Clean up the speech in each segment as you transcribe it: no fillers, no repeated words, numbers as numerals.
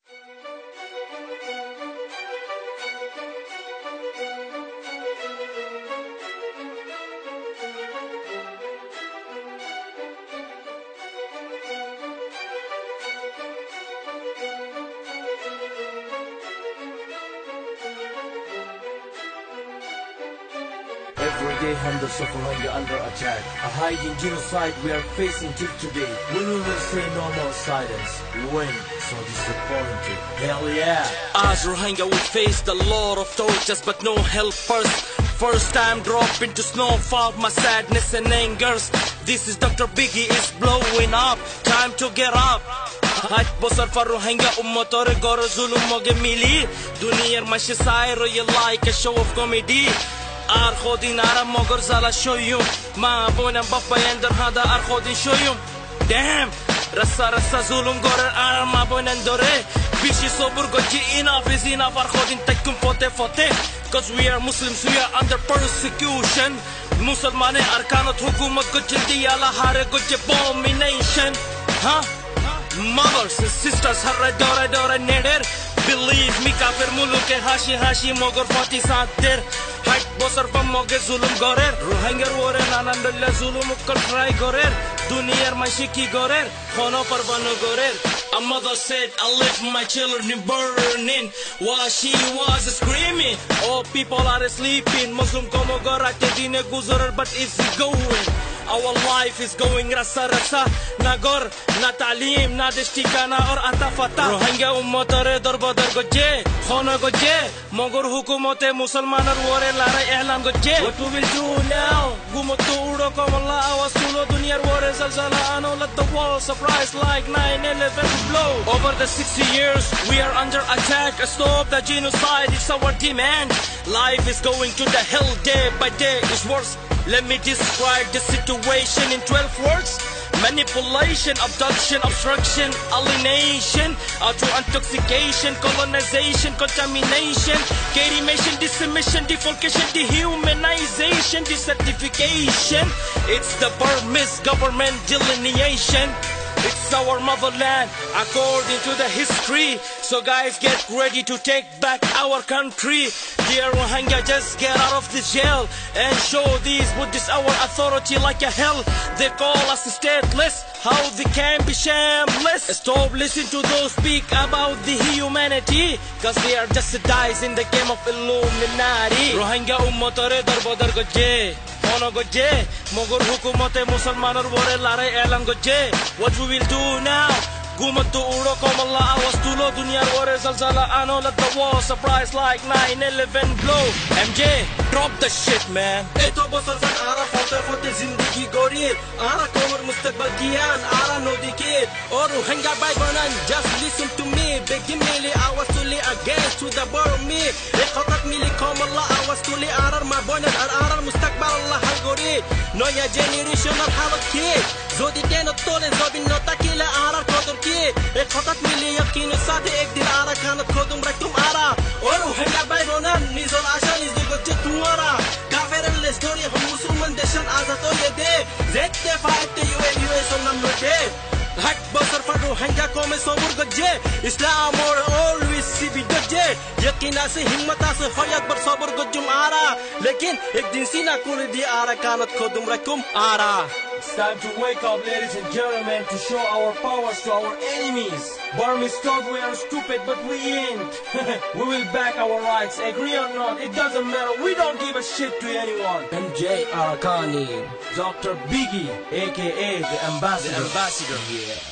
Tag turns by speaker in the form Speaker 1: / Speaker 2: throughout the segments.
Speaker 1: Every day hundreds of Rohingya under attack. A hiding genocide we are facing till today. We will say no more silence. When? So disappointed. Hell yeah.
Speaker 2: As Rohingya we face the lot of tortures but no helpers. First time drop into snowfall, my sadness and angers. This is Dr. Biggie is blowing up. Time to get up. Haj bosar for Rohingya ummatore goro zulum moge mili. Duniyar mashi sairo ye like a show of comedy. Ar khodin ara mogor zala shoyum. Ma bonam babayan dar hada ar khodin shoyum. Damn. Rasa zulum gorer ar ma bonan dore. Bishi sobur goji enough is enough ar khodin takum fote. Cause we are Muslims, we are under persecution. Musalmane arkanat hukumat ko jildi ala hare ko abomination. Huh? Mothers and sisters harra dora neder. Believe me kafir muluk hashi mogor fati sater. Hajj bosar pa moge zulum gorer. Rohingya wore nanandalla zulum ukkal try gorer. Duniyar mashiki gorer. Khono parvano gorer. A mother said, I left my children burning while she was screaming. All people are sleeping. Muslim komo gorate dine guzarar, but it's going. Our life is going rasa. Na gor, na talim, na dishtikana or atafata. Rohingya ummatare darbadar goje. Khono goje. Mogor hukumote musalmanar wore lara ehlan goje. What we will do now? Gumotu udo komalla awas tulo duniyar wore zalzala ano let the wall surprise like 9/11 blow. Over the 60 years we are under attack. Stop the genocide, it's our demand. Life is going to the hell day by day is worse. Let me describe the situation in 12 words. Manipulation, abduction, obstruction, alienation, auto-intoxication, colonization, contamination, carimation, dissemination, defalcation, dehumanization, desertification. It's the Burmese government delineation. It's our motherland according to the history. So guys, get ready to take back our country. Dear Rohingya, just get out of the jail and show these Buddhists our authority like a hell. They call us stateless, how they can be shameless. Stop listening to those speak about the humanity, cause they are just dice in the game of Illuminati. Rohingya ummatare darbadar goje. Ono goje, mogor hukumote musalmanar wore larai elan goje. What we will do now? Gumattu udo komalla awas tulo duniyar wore zalzala ano let the wall surprise like 9/11 blow. MJ, drop the shit man.
Speaker 3: Eto bosar san ara fote zindagi gorir. Ara komar mustaqbal kiyan ara nodi kid. Or Rohingya bhai banan just listen to me. Begi mili awas tuli against to the bottom me. Rekhotat mili komalla awas tuli arar ma bonan arar mustaqbal Allah hal gori. Noya generation ar halat kid. Zodi deno tole zobin nota kila arar kodur kid. Rekhotat mili yakin sathi ek din ara kanat khodum rakum ara. Or Rohingya bhai banan nizol asha nizol goche tuara. Kafiran le story hum musulman deshan azat o ye de. Zette faite US on number de. Hak bosar for Rohingya kome sobur goje. Islam or always sibi goje. Yakina se himmata se hayat bar sobur gojum ara. Lekin ek din sina kuli di ara kanat khodum rakum ara.
Speaker 1: It's time to wake up, ladies and gentlemen, to show our powers to our enemies. Burmese thought we are stupid, but we ain't. We will back our rights, agree or not, it doesn't matter. We don't give a shit to anyone.
Speaker 3: MJ Arakani,
Speaker 1: Dr. Biggie, aka the ambassador.
Speaker 2: Yeah.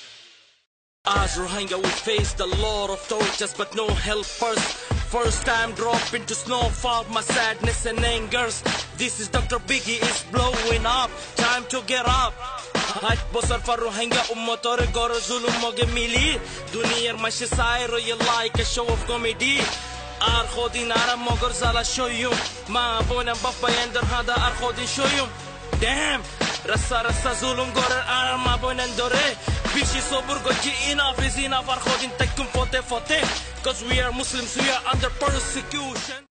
Speaker 2: As Rohingya we face the lot of tortures but no helpers. First time drop into snowfall, my sadness and angers. This is Dr. Biggie is blowing up. Time to get up. Haj bosar for Rohingya ummatore goro zulum moge mili. Duniyar mashi sairo ye like a show of comedy. Ar khodin ara mogor zala shoyum. Ma bonam babayan dar hada ar khodin shoyum. Damn. Rasa zulum gorer ar ma bonan dore. Bishi sobur goji enough is enough ar khodin takum fote. Cause we are Muslims, we are under persecution.